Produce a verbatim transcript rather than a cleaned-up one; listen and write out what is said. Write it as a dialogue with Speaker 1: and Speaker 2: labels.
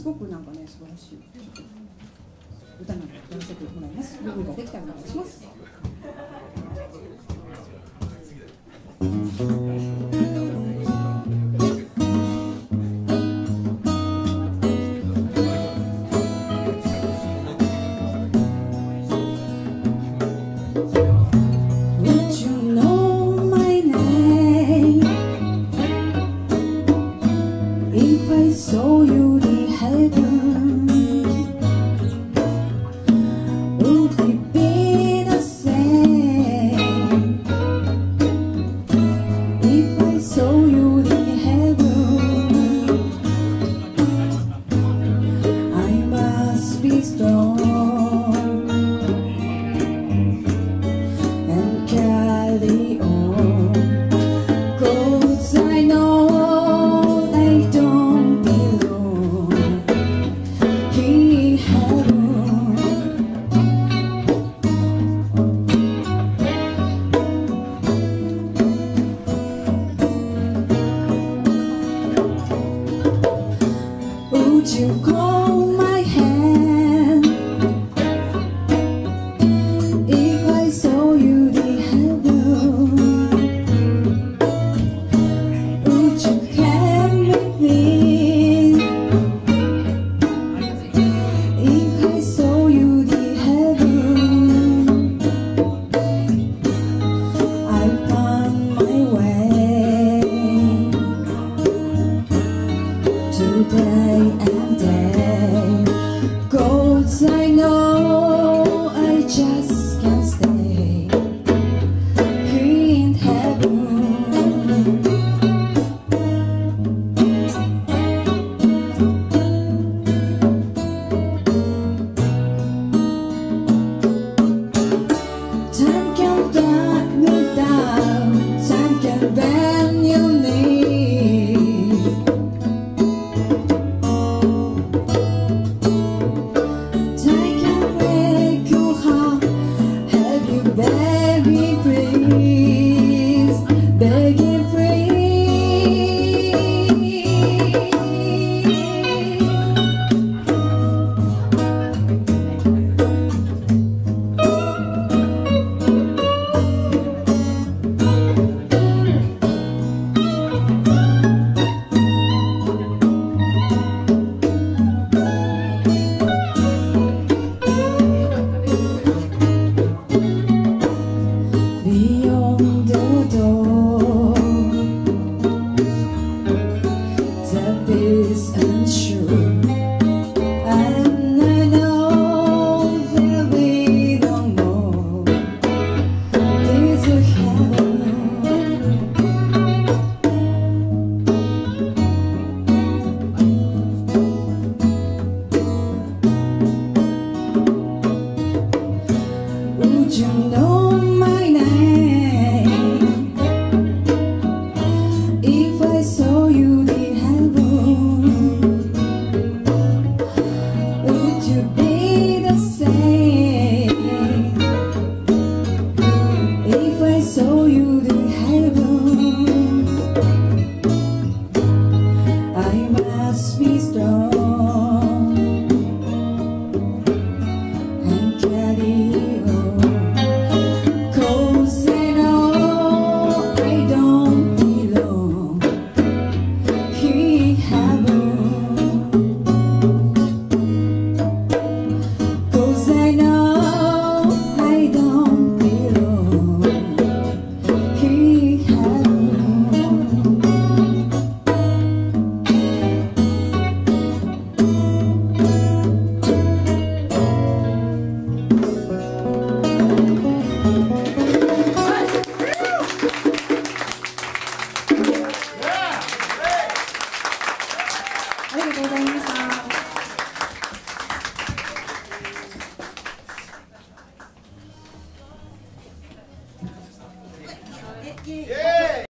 Speaker 1: ごくなんかね素晴らしいちょっと歌なんかやらせてもらいます。部分ができたらお願いします。
Speaker 2: So you the heaven, would it be the same if I saw you the heaven? I must be strong and carry on, 'cause I know I don't Would you call my hand if I saw you the heaven? Would you come with me if I saw you the heaven? I found my way today and day, 'cause I know I just can't stay here in heaven. Time can drag me down, time can bend your knees. Begging please, begging please. Beyond the door, death is unsure, and I know there'll be no more. This is heaven. Would you know my name if I saw you the heaven? Would you be the same if I saw you the heaven? I must be strong and carry on, 'cause I know I don't belong here in heaven. 'Cause I know I don't belong here in heaven.
Speaker 1: ありがとうございました。